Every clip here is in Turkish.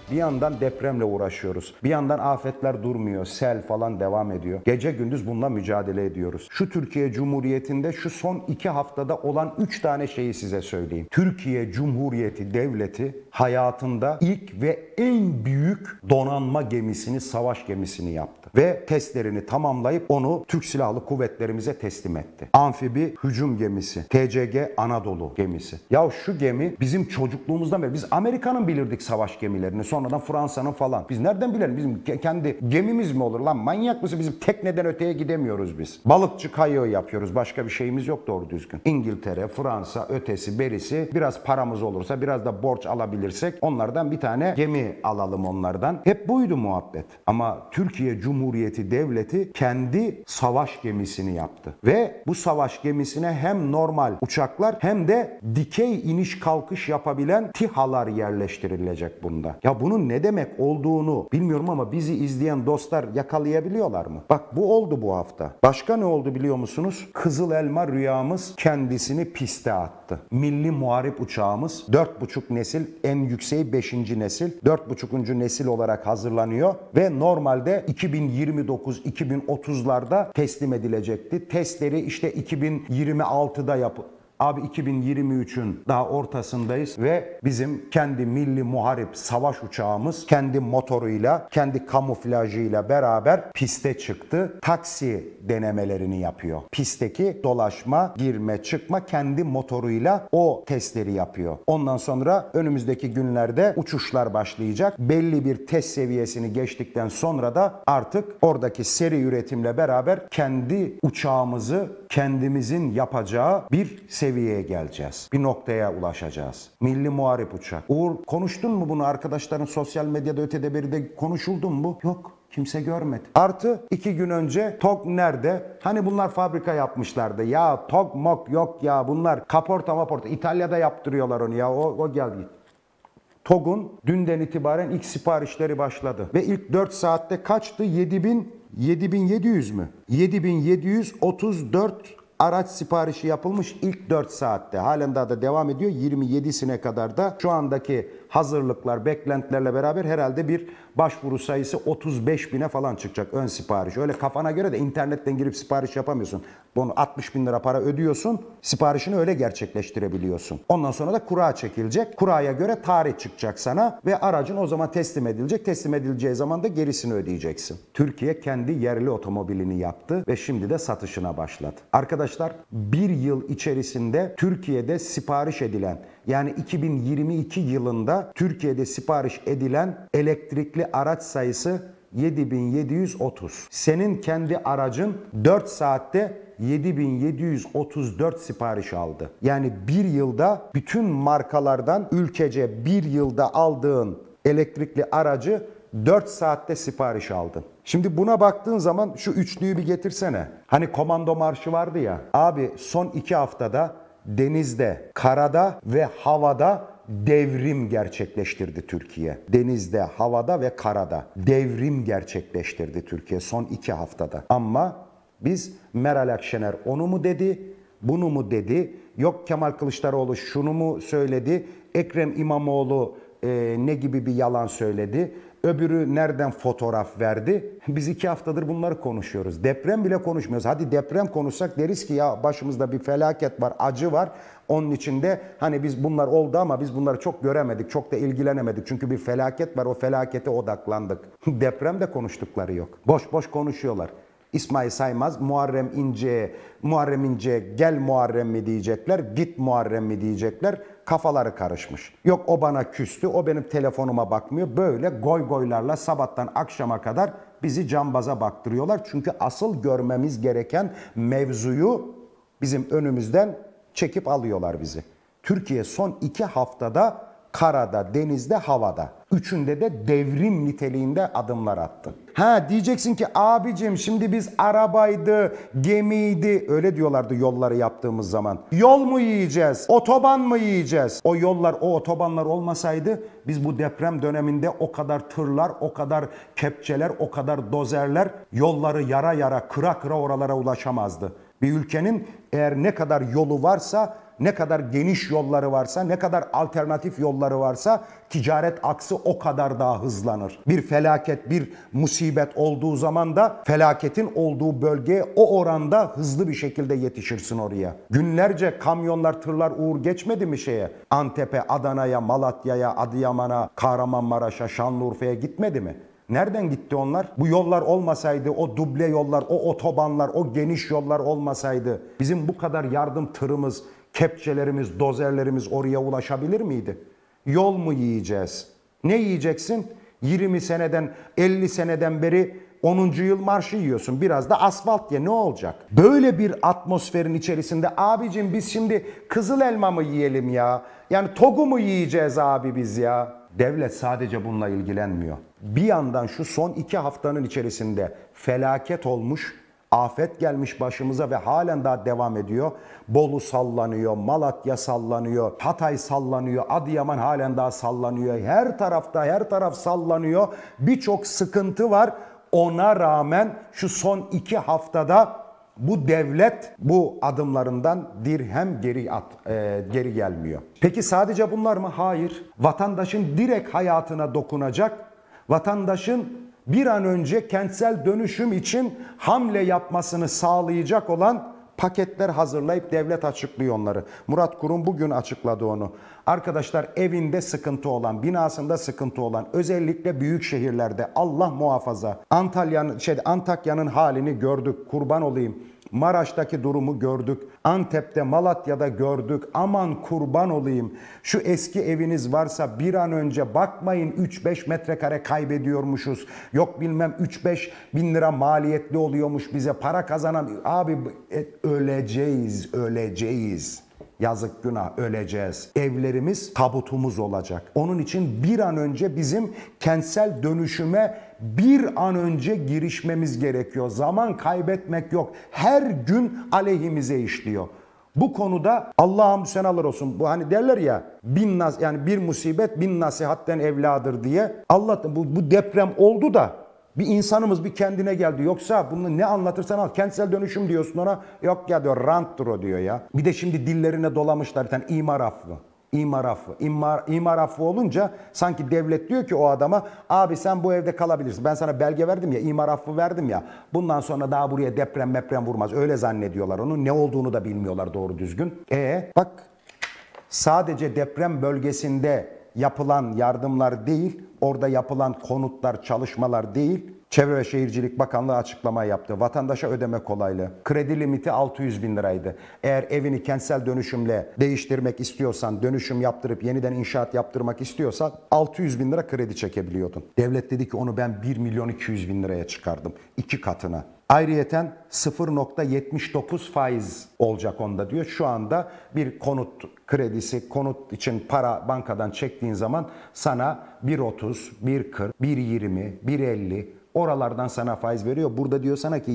Bir yandan depremle uğraşıyoruz. Bir yandan afetler durmuyor. Sel falan devam ediyor. Gece gündüz bununla mücadele ediyoruz. Şu Türkiye Cumhuriyeti'nde şu son 2 haftada olan 3 tane şeyi size söyleyeyim. Türkiye Cumhuriyeti Devleti hayatında ilk ve en büyük donanma gemisini, savaş gemisini yaptı. Ve testlerini tamamlayıp onu Türk Silahlı Kuvvetlerimize teslim etti. Amfibi hücum gemisi, TCG Anadolu gemisi. Ya şu gemi bizim çocukluğumuzdan beri, biz Amerika'nın bilirdik savaş gemilerini, sonradan Fransa'nın falan. Biz nereden bilelim? Bizim kendi gemimiz mi olur lan? Manyak mısın? Bizim tekneden öteye gidemiyoruz biz. Balıkçı kayığı yapıyoruz. Başka bir şeyimiz yok doğru düzgün. İngiltere, Fransa, ötesi, berisi. Biraz paramız olursa, biraz da borç alabilirsek onlardan bir tane gemi alalım onlardan. Hep buydu muhabbet. Ama Türkiye Cumhuriyeti Devleti kendi savaş gemisini yaptı. Ve bu savaş gemisine hem normal uçaklar hem de dikey iniş kalkış yapabilen TİHA'lar yerleştirilecek bunda. Ya bunun ne demek olduğunu bilmiyorum ama bizi izleyen dostlar yakalayabiliyorlar mı? Bak bu oldu bu hafta. Başka ne oldu biliyor musunuz? Kızıl Elma rüyamız kendisini piste attı. Milli Muharip uçağımız 4,5 nesil, en yükseği 5. nesil. 4,5. nesil olarak hazırlanıyor ve normalde 2029-2030'larda teslim edilecekti. Testleri işte 2026'da Abi 2023'ün daha ortasındayız ve bizim kendi milli muharip savaş uçağımız kendi motoruyla, kendi kamuflajıyla beraber piste çıktı. Taksi denemelerini yapıyor. Pistteki dolaşma, girme, çıkma kendi motoruyla o testleri yapıyor. Ondan sonra önümüzdeki günlerde uçuşlar başlayacak. Belli bir test seviyesini geçtikten sonra da artık oradaki seri üretimle beraber kendi uçağımızı kendimizin yapacağı bir seviyeye geleceğiz. Bir noktaya ulaşacağız. Milli Muharip uçak. Uğur, konuştun mu bunu arkadaşların sosyal medyada ötede beride konuşuldu mu bu? Yok. Kimse görmedi. Artı 2 gün önce TOG nerede? Hani bunlar fabrika yapmışlardı. Ya TOG mok yok ya bunlar kaporta İtalya'da yaptırıyorlar onu ya o geldi. TOG'un dünden itibaren ilk siparişleri başladı. Ve ilk 4 saatte kaçtı? 7700 mü? 7734 araç siparişi yapılmış ilk 4 saatte. Halen daha da devam ediyor. 27'sine kadar da şu andaki hazırlıklar, beklentilerle beraber herhalde bir başvuru sayısı 35.000'e falan çıkacak ön sipariş. Öyle kafana göre de internetten girip sipariş yapamıyorsun. Bunu 60.000 lira para ödüyorsun, siparişini öyle gerçekleştirebiliyorsun. Ondan sonra da kura çekilecek. Kuraya göre tarih çıkacak sana ve aracın o zaman teslim edilecek. Teslim edileceği zaman da gerisini ödeyeceksin. Türkiye kendi yerli otomobilini yaptı ve şimdi de satışına başladı. Arkadaşlar bir yıl içerisinde Türkiye'de sipariş edilen, yani 2022 yılında Türkiye'de sipariş edilen elektrikli araç sayısı 7730. Senin kendi aracın 4 saatte 7734 sipariş aldı. Yani bir yılda bütün markalardan ülkece bir yılda aldığın elektrikli aracı 4 saatte sipariş aldın. Şimdi buna baktığın zaman şu üçlüyü bir getirsene. Hani komando marşı vardı ya. Abi son 2 haftada denizde, karada ve havada devrim gerçekleştirdi Türkiye. Denizde, havada ve karada devrim gerçekleştirdi Türkiye son 2 haftada. Ama biz Meral Akşener onu mu dedi, bunu mu dedi, yok Kemal Kılıçdaroğlu şunu mu söyledi, Ekrem İmamoğlu ne gibi bir yalan söyledi, öbürü nereden fotoğraf verdi. Biz 2 haftadır bunları konuşuyoruz. Deprem bile konuşmuyoruz. Hadi deprem konuşsak deriz ki ya başımızda bir felaket var, acı var. Onun içinde hani biz bunlar oldu ama biz bunları çok göremedik, çok da ilgilenemedik. Çünkü bir felaket var, o felakete odaklandık. Depremde konuştukları yok. Boş boş konuşuyorlar. İsmail Saymaz, Muharrem İnce gel Muharrem mi diyecekler, git Muharrem mi diyecekler. Kafaları karışmış. Yok o bana küstü, o benim telefonuma bakmıyor. Böyle goy goylarla sabahtan akşama kadar bizi cambaza baktırıyorlar. Çünkü asıl görmemiz gereken mevzuyu bizim önümüzden çekip alıyorlar bizi. Türkiye son 2 haftada karada, denizde, havada. Üçünde de devrim niteliğinde adımlar attı. Ha diyeceksin ki abicim şimdi biz arabaydı, gemiydi öyle diyorlardı yolları yaptığımız zaman. Yol mu yiyeceğiz? Otoban mı yiyeceğiz? O yollar, o otobanlar olmasaydı biz bu deprem döneminde o kadar tırlar, o kadar kepçeler, o kadar dozerler yolları yara yara, kıra kıra oralara ulaşamazdı. Bir ülkenin eğer ne kadar yolu varsa, ne kadar geniş yolları varsa, ne kadar alternatif yolları varsa ticaret aksı o kadar daha hızlanır. Bir felaket, bir musibet olduğu zaman da felaketin olduğu bölgeye o oranda hızlı bir şekilde yetişirsin oraya. Günlerce kamyonlar, tırlar uğur geçmedi mi şeye? Antep'e, Adana'ya, Malatya'ya, Adıyaman'a, Kahramanmaraş'a, Şanlıurfa'ya gitmedi mi? Nereden gitti onlar? Bu yollar olmasaydı, o duble yollar, o otobanlar, o geniş yollar olmasaydı bizim bu kadar yardım tırımız, kepçelerimiz, dozerlerimiz oraya ulaşabilir miydi? Yol mu yiyeceğiz? Ne yiyeceksin? 20 seneden, 50 seneden beri 10. yıl marşı yiyorsun. Biraz da asfalt ye, ne olacak? Böyle bir atmosferin içerisinde abicim biz şimdi kızıl elma mı yiyelim ya? Yani togu mu yiyeceğiz abi biz ya? Devlet sadece bununla ilgilenmiyor. Bir yandan şu son 2 haftanın içerisinde felaket olmuş, afet gelmiş başımıza ve halen daha devam ediyor. Bolu sallanıyor, Malatya sallanıyor, Hatay sallanıyor, Adıyaman halen daha sallanıyor. Her taraf sallanıyor. Birçok sıkıntı var. Ona rağmen şu son 2 haftada bu devlet bu adımlarından dirhem geri gelmiyor. Peki sadece bunlar mı? Hayır. Vatandaşın direkt hayatına dokunacak, vatandaşın bir an önce kentsel dönüşüm için hamle yapmasını sağlayacak olan paketler hazırlayıp devlet açıklıyor onları. Murat Kurum bugün açıkladı onu. Arkadaşlar evinde sıkıntı olan, binasında sıkıntı olan, özellikle büyük şehirlerde Allah muhafaza. Antakya'nın halini gördük. Kurban olayım. Maraş'taki durumu gördük. Antep'te, Malatya'da gördük. Aman kurban olayım. Şu eski eviniz varsa bir an önce bakmayın 3-5 metrekare kaybediyormuşuz. Yok bilmem 3-5 bin lira maliyetli oluyormuş bize. Para kazanan... Abi öleceğiz. Yazık günah öleceğiz. Evlerimiz tabutumuz olacak. Onun için bir an önce bizim kentsel dönüşüme bir an önce girişmemiz gerekiyor. Zaman kaybetmek yok. Her gün aleyhimize işliyor. Bu konuda Allah'ım sen alır olsun. Bu hani derler ya yani bir musibet 1000 nasihatten evladır diye. Allah bu deprem oldu da bir insanımız bir kendine geldi. Yoksa bunu ne anlatırsan al. Kentsel dönüşüm diyorsun ona. Yok ya diyor rantdır o diyor ya. Bir de şimdi dillerine dolamışlar. Yani imar affı. İmar affı olunca sanki devlet diyor ki o adama abi sen bu evde kalabilirsin. Ben sana belge verdim ya, imar affı verdim ya. Bundan sonra daha buraya deprem vurmaz. Öyle zannediyorlar onu. Ne olduğunu da bilmiyorlar doğru düzgün. Bak sadece deprem bölgesinde yapılan yardımlar değil, orada yapılan konutlar, çalışmalar değil. Çevre ve Şehircilik Bakanlığı açıklama yaptı. Vatandaşa ödeme kolaylığı. Kredi limiti 600 bin liraydı. Eğer evini kentsel dönüşümle değiştirmek istiyorsan, dönüşüm yaptırıp yeniden inşaat yaptırmak istiyorsan 600 bin lira kredi çekebiliyordun. Devlet dedi ki onu ben 1 milyon 200 bin liraya çıkardım. 2 katına. Ayrıyeten 0,79 faiz olacak onda diyor. Şu anda bir konut kredisi, konut için para bankadan çektiğin zaman sana 1,30, 1,40, 1,20, 1,50 oralardan sana faiz veriyor. Burada diyor sana ki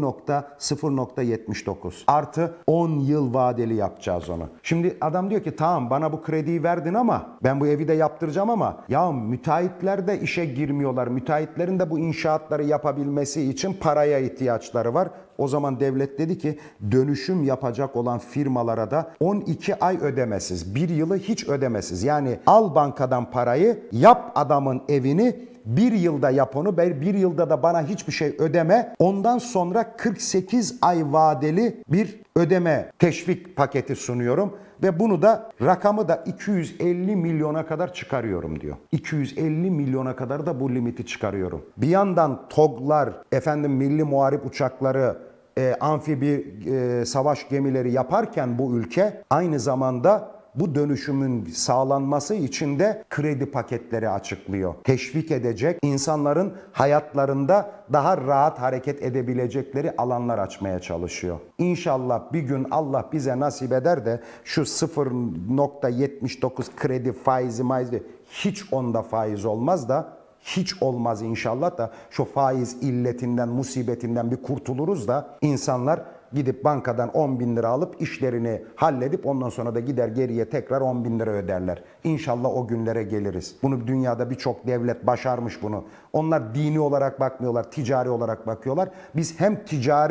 0,79 artı 10 yıl vadeli yapacağız onu. Şimdi adam diyor ki tamam bana bu krediyi verdin ama ben bu evi de yaptıracağım ama ya müteahhitler de işe girmiyorlar. Müteahhitlerin de bu inşaatları yapabilmesi için paraya ihtiyaçları var. O zaman devlet dedi ki dönüşüm yapacak olan firmalara da 12 ay ödemesiz, 1 yılı hiç ödemesiz. Yani al bankadan parayı, yap adamın evini, 1 yılda yap onu, 1 yılda da bana hiçbir şey ödeme. Ondan sonra 48 ay vadeli bir ödeme teşvik paketi sunuyorum. Ve bunu da rakamı da 250 milyona kadar çıkarıyorum diyor. 250 milyona kadar da bu limiti çıkarıyorum. Bir yandan TOG'lar, milli muharip uçakları, amfibi savaş gemileri yaparken bu ülke aynı zamanda bu dönüşümün sağlanması için de kredi paketleri açıklıyor. Teşvik edecek, insanların hayatlarında daha rahat hareket edebilecekleri alanlar açmaya çalışıyor. İnşallah bir gün Allah bize nasip eder de şu 0,79 kredi faizi hiç onda faiz olmaz da hiç olmaz inşallah da şu faiz illetinden, musibetinden bir kurtuluruz da insanlar gidip bankadan 10 bin lira alıp işlerini halledip ondan sonra da gider geriye tekrar 10 bin lira öderler. İnşallah o günlere geliriz. Bunu dünyada birçok devlet başarmış bunu. Onlar dini olarak bakmıyorlar, ticari olarak bakıyorlar. Biz hem ticari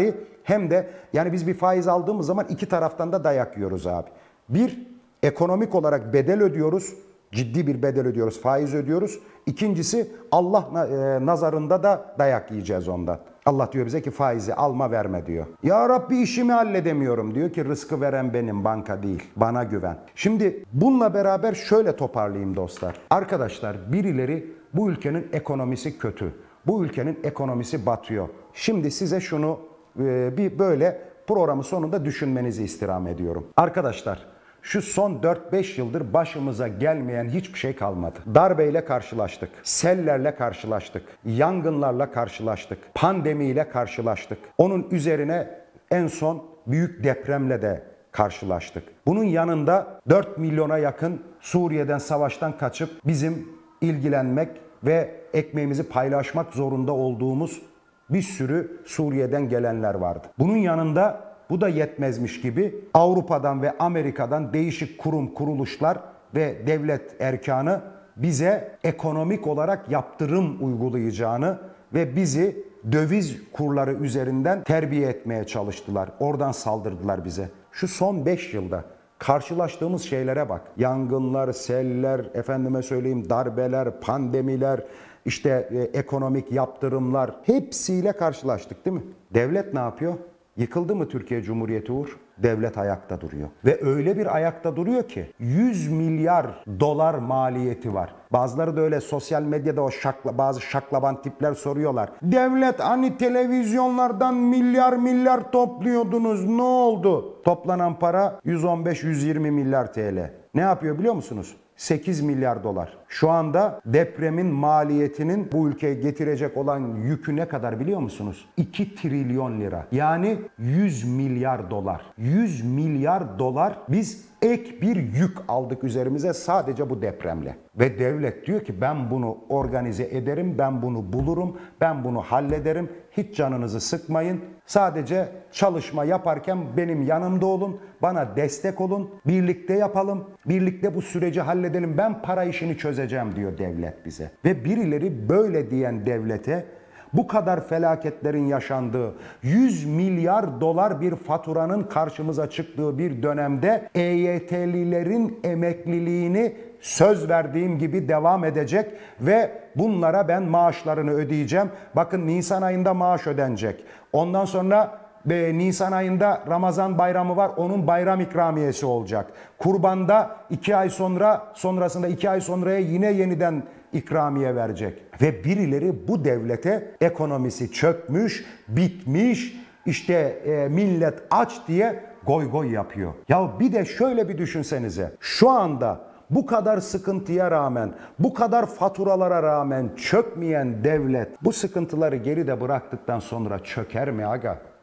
hem de yani biz bir faiz aldığımız zaman iki taraftan da dayak yiyoruz abi. Bir, ekonomik olarak bedel ödüyoruz. Ciddi bir bedel ödüyoruz, faiz ödüyoruz. İkincisi Allah nazarında da dayak yiyeceğiz ondan. Allah diyor bize ki faizi alma verme diyor. Ya Rabbi işimi halledemiyorum diyor ki rızkı veren benim, banka değil. Bana güven. Şimdi bununla beraber şöyle toparlayayım dostlar. Arkadaşlar birileri bu ülkenin ekonomisi kötü. Bu ülkenin ekonomisi batıyor. Şimdi size şunu bir böyle programın sonunda düşünmenizi istirham ediyorum. Arkadaşlar şu son 4-5 yıldır başımıza gelmeyen hiçbir şey kalmadı. Darbeyle karşılaştık, sellerle karşılaştık, yangınlarla karşılaştık, pandemiyle karşılaştık. Onun üzerine en son büyük depremle de karşılaştık. Bunun yanında 4 milyona yakın Suriye'den, savaştan kaçıp bizim ilgilenmek ve ekmeğimizi paylaşmak zorunda olduğumuz bir sürü Suriye'den gelenler vardı. Bunun yanında bu da yetmezmiş gibi Avrupa'dan ve Amerika'dan değişik kurum, kuruluşlar ve devlet erkanı bize ekonomik olarak yaptırım uygulayacağını ve bizi döviz kurları üzerinden terbiye etmeye çalıştılar. Oradan saldırdılar bize. Şu son 5 yılda karşılaştığımız şeylere bak. Yangınlar, seller, efendime söyleyeyim darbeler, pandemiler, işte ekonomik yaptırımlar hepsiyle karşılaştık değil mi? Devlet ne yapıyor? Yıkıldı mı Türkiye Cumhuriyeti Uğur? Devlet ayakta duruyor. Ve öyle bir ayakta duruyor ki 100 milyar dolar maliyeti var. Bazıları da öyle sosyal medyada bazı şaklaban tipler soruyorlar. Devlet hani televizyonlardan milyar milyar topluyordunuz, ne oldu? Toplanan para 115-120 milyar TL. Ne yapıyor biliyor musunuz? 8 milyar dolar. Şu anda depremin maliyetinin bu ülkeye getirecek olan yükü ne kadar biliyor musunuz? 2 trilyon lira. Yani 100 milyar dolar. 100 milyar dolar biz ek bir yük aldık üzerimize sadece bu depremle. Ve devlet diyor ki ben bunu organize ederim, ben bunu bulurum, ben bunu hallederim. Hiç canınızı sıkmayın. Sadece çalışma yaparken benim yanımda olun, bana destek olun, birlikte yapalım, birlikte bu süreci halledelim. Ben para işini çözeceğim diyor devlet bize. Ve birileri böyle diyen devlete bu kadar felaketlerin yaşandığı, 100 milyar dolar bir faturanın karşımıza çıktığı bir dönemde EYT'lilerin emekliliğini söz verdiğim gibi devam edecek ve bunlara ben maaşlarını ödeyeceğim. Bakın Nisan ayında maaş ödenecek. Ondan sonra Nisan ayında Ramazan bayramı var. Onun bayram ikramiyesi olacak. Kurbanda 2 ay sonrasında 2 ay sonraya yine yeniden ikramiye verecek. Ve birileri bu devlete ekonomisi çökmüş, bitmiş, işte millet aç diye goy goy yapıyor. Ya bir de şöyle bir düşünsenize. Şu anda bu kadar sıkıntıya rağmen, bu kadar faturalara rağmen çökmeyen devlet bu sıkıntıları geride bıraktıktan sonra çöker mi aga?